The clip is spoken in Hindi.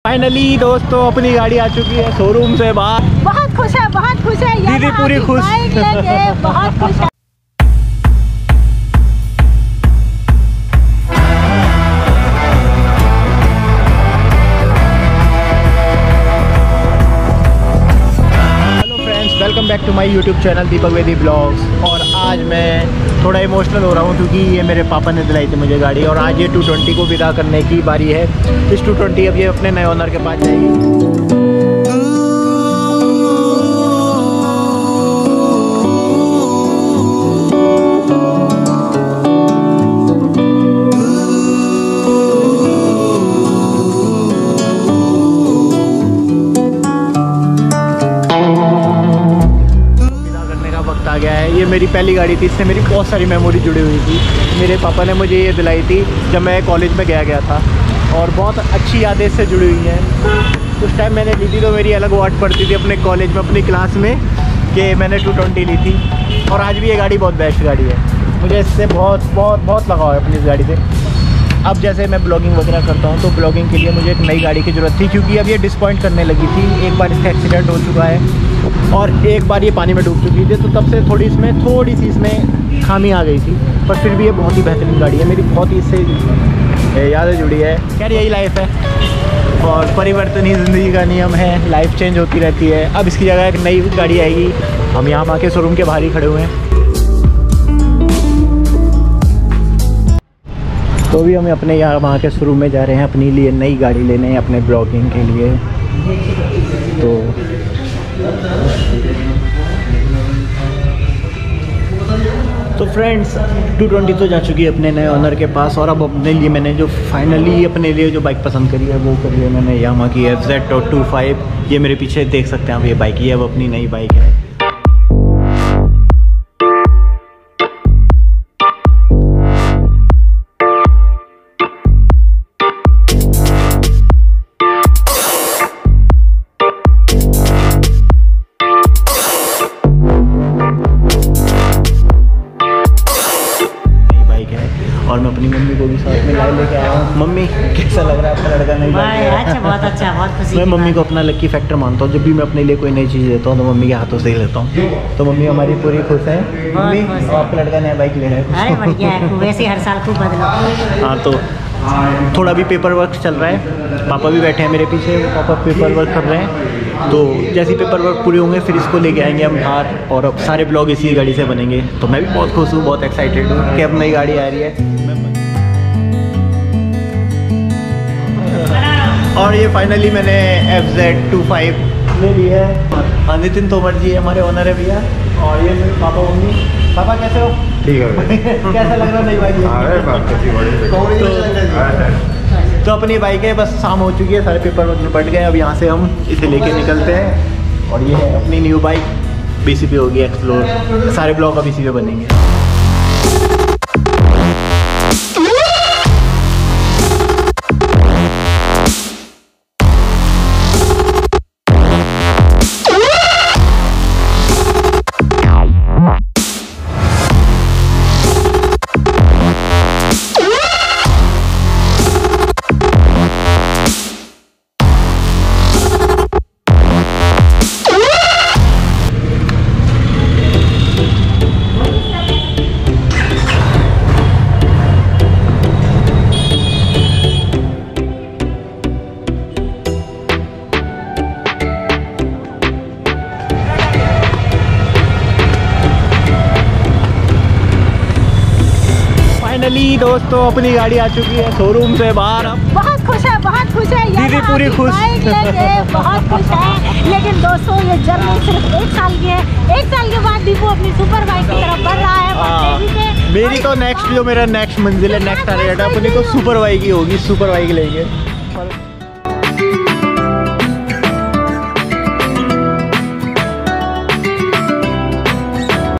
फाइनली दोस्तों अपनी गाड़ी आ चुकी है शोरूम से बाहर। बहुत खुश है, बहुत खुश है। दीदी पूरी खुश, बहुत खुश है। Welcome back to my YouTube channel Deepak Vedi blogs. और आज मैं थोड़ा इमोशनल हो रहा हूँ क्योंकि ये मेरे पापा ने दिलाई थी मुझे गाड़ी, और आज ये 220 को विदा करने की बारी है। इस 220 अब ये अपने नए ओनर के पास जाएगी। ये मेरी पहली गाड़ी थी, इससे मेरी बहुत सारी मेमोरी जुड़ी हुई थी। मेरे पापा ने मुझे ये दिलाई थी जब मैं कॉलेज में गया था, और बहुत अच्छी यादें इससे जुड़ी हुई हैं। उस टाइम मैंने ली थी तो मेरी अलग वाट पड़ती थी अपने कॉलेज में, अपनी क्लास में, कि मैंने 220 ली थी। और आज भी ये गाड़ी बहुत बेस्ट गाड़ी है, मुझे इससे बहुत लगाव है अपनी इस गाड़ी से। अब जैसे मैं ब्लॉगिंग वगैरह करता हूँ तो ब्लॉगिंग के लिए मुझे एक नई गाड़ी की ज़रूरत थी, क्योंकि अब ये डिसपॉइंट करने लगी थी। एक बार इसका एक्सीडेंट हो चुका है और एक बार ये पानी में डूब चुकी थी, तो तब से थोड़ी सी इसमें खामी आ गई थी। पर फिर भी ये बहुत ही बेहतरीन गाड़ी है, मेरी बहुत ही इससे यादें जुड़ी है। खैर यही लाइफ है, और परिवर्तन ही ज़िंदगी का नियम है, लाइफ चेंज होती रहती है। अब इसकी जगह एक नई गाड़ी आएगी। हम यहाँ आके शोरूम के बाहर ही खड़े हुए हैं। तो भी हम अपने यहाँ वहाँ के शोरूम में जा रहे हैं अपने लिए नई गाड़ी लेने, अपने ब्लॉगिंग के लिए। तो फ्रेंड्स 220 तो जा चुकी है अपने नए ओनर के पास, और अब अपने लिए मैंने जो फाइनली अपने लिए जो बाइक पसंद करी है वो करी है मैंने यामाहा की FZ25। ये मेरे पीछे देख सकते हैं आप, ये बाइक ही है, अब अपनी नई बाइक है। और मैं अपनी मम्मी को भी साथ में लाए लेके आया हूँ। मम्मी कैसा लग रहा है आपका लड़का नहीं? अच्छा, बहुत अच्छा, बहुत खुशी। मैं मम्मी को अपना लकी फैक्टर मानता हूँ। जब भी मैं अपने लिए कोई नई चीज़ लेता हूँ तो मम्मी के हाथों से ही लेता हूँ। तो मम्मी हमारी पूरी खुश है। मम्मी आपका लड़का नया बाइक ले रहा है, वैसे हर साल खूब बदला। हाँ, तो थोड़ा भी पेपर वर्क चल रहा है। पापा भी बैठे हैं मेरे पीछे, पापा पेपर वर्क कर रहे हैं। तो जैसे पेपर वर्क पूरे होंगे फिर इसको लेके आएंगे हम बाहर, और अब सारे ब्लॉग इसी गाड़ी से बनेंगे। तो मैं भी बहुत खुश हूँ, बहुत एक्साइटेड हूँ कि अब नई गाड़ी आ रही है। और ये फाइनली मैंने FZ25 ले ली है। हाँ, नितिन तोमर जी हमारे ओनर है भैया, और ये मेरे पापा मम्मी। पापा कैसे हो? ठीक है। कैसा लग रहा है नई बाइक? तो अपनी बाइक है, बस शाम हो चुकी है, सारे पेपर निपट गए। अब यहाँ से हम इसे लेके निकलते हैं, और ये है अपनी न्यू बाइक। इसी पे होगी एक्सप्लोर, सारे ब्लॉग अब इसी पे बनेंगे। फाइनली दोस्तों अपनी गाड़ी आ चुकी है शोरूम से बाहर। बहुत खुश है, बहुत खुश है। दीदी पूरी खुश, बहुत खुश है। लेकिन दोस्तों ये जर्नी सिर्फ 1 साल की है। 1 साल के बाद दीपू अपनी सुपर बाइक की तरफ बढ़ रहा है। मेरी तो नेक्स्ट जो मेरा नेक्स्ट मंजिल है, नेक्स्ट टारगेट है, अपनी तो सुपर बाइक ही होगी। सुपर बाइक लेंगे।